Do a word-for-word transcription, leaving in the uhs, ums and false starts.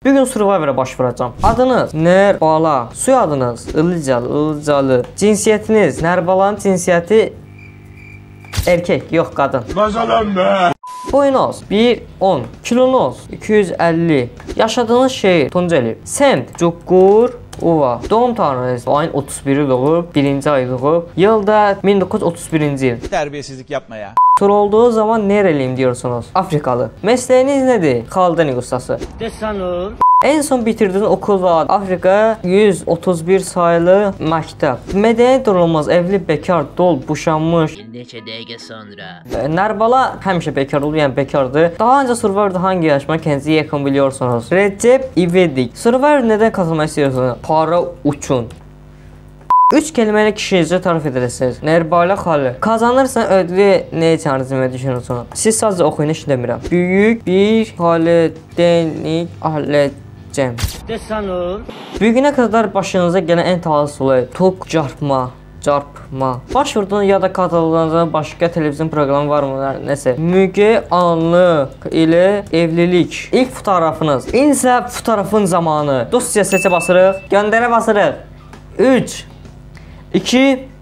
Bugün Survivor'a baş vuracağım. Adınız Nərbala, soyadınız Ilıcalı, Ilıcalı. Cinsiyyətiniz Nərbalanın cinsiyyəti erkek, yox qadın. Maşallah be. Boyunuz bir on, kilonuz iki yüz əlli. Yaşadığınız şehir Tunceli. Semt Cukkur Uva. Doğum tarihiniz ayın otuz biri doğub, birinci ay doğub. Yılda min doqquz yüz otuz birinci il. Terbiyesizlik yapma ya. Sorulduğu zaman nereliyim diyorsunuz? Afrikalı. Mesleğiniz nedir? Kaldırnik ustası. Desanur. En son bitirdiğiniz okul var. Afrika yüz otuz bir sayılı məktəb. Mədəniyyət olmaz, evli, bekar, dol, boşanmış. Neçə dəqiqə sonra. Nərbala həmişə bekar olur, yəni bekardır. Daha önce Survivor'da hangi yarışma kendinizi yakın biliyorsunuz? Recep İvedik. Survivor neden katılmak istiyorsunuz? Para uçun. üç kelimeyle kişiyici tarif edilirsiniz. Nərbala xalı. Kazanırsan ödülü ne için harcamayı düşünürsünüz? Siz sadece oxuyun, heç demirəm. Büyük bir halidenik halledeceğim. Desanur. Bugüne kadar başınıza gelen en talihsiz olay tok çarpma. Çarpma. Baş vurduğunuz ya da katıldığınız başka televizyon programı var mı? Nəsə. Müge Anlı ile evlilik. İlk fotoğrafınız. İnsə fotoğrafın zamanı. Dosya seçə basırıq. Göndərə basırıq. üç iki